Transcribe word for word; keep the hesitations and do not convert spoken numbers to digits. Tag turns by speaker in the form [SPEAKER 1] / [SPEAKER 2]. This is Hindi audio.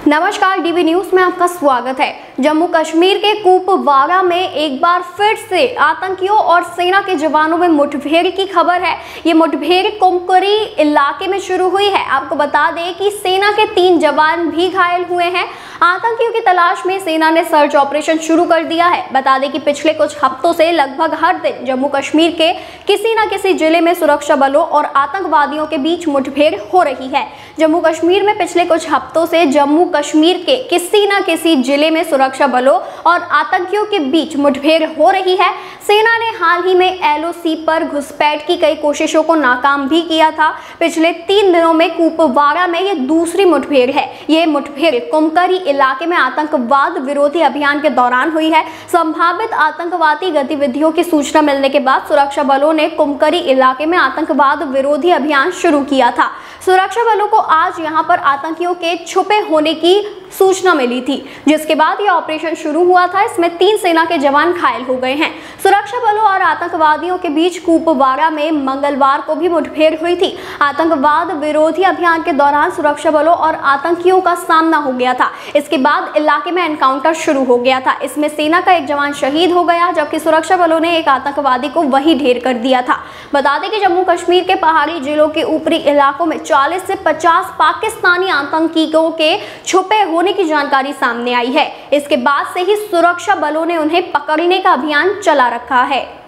[SPEAKER 1] नमस्कार, डीवी न्यूज में आपका स्वागत है। जम्मू कश्मीर के कुपवाड़ा में एक बार फिर से आतंकियों और सेना के जवानों में मुठभेड़ की खबर है। ये मुठभेड़ कुमकुरी इलाके में शुरू हुई है। आपको बता दें कि सेना के तीन जवान भी घायल हुए हैं। आतंकियों की तलाश में सेना ने सर्च ऑपरेशन शुरू कर दिया है। बता दें कि पिछले कुछ हफ्तों से लगभग हर दिन जम्मू कश्मीर के किसी न किसी जिले में सुरक्षा बलों और आतंकवादियों के बीच मुठभेड़ हो रही है। जम्मू कश्मीर में पिछले कुछ हफ्तों से जम्मू कश्मीर के किसी न किसी जिले में सुरक्षा बलों और आतंकियों के बीच मुठभेड़ हो रही है। सेना ने हाल ही में एलओसी पर घुसपैठ की कई कोशिशों को नाकाम भी किया था। पिछले तीन दिनों में कुपवाड़ा में ये दूसरी मुठभेड़ है। ये मुठभेड़ कुमकरी इलाके में आतंकवाद विरोधी अभियान के दौरान हुई है। संभावित आतंकवादी गतिविधियों की सूचना मिलने के बाद सुरक्षा बलों ने कुमकरी इलाके में आतंकवाद विरोधी अभियान शुरू किया था। सुरक्षा बलों को आज यहां पर आतंकियों के छुपे होने की सूचना मिली थी, जिसके बाद यह ऑपरेशन शुरू हुआ था। इसमें तीन सेना के जवान घायल हो गए हैं। सुरक्षा बलों और आतंकवादियों के बीच कुपवाड़ा में मंगलवार को भी मुठभेड़ हुई थी। आतंकवाद विरोधी अभियान के दौरान सुरक्षा बलों और आतंकियों का सामना हो गया था। इसके बाद इलाके में एनकाउंटर शुरू हो गया था। इसमें सेना का एक जवान शहीद हो गया, जबकि सुरक्षा बलों ने एक आतंकवादी को वहीं ढेर कर दिया था। बता दें कि जम्मू कश्मीर के पहाड़ी जिलों के ऊपरी इलाकों में चालीस से पचास पाकिस्तानी आतंकियों के छुपे होने की जानकारी सामने आई है। इसके बाद से ही सुरक्षा बलों ने उन्हें पकड़ने का अभियान चला रखा है।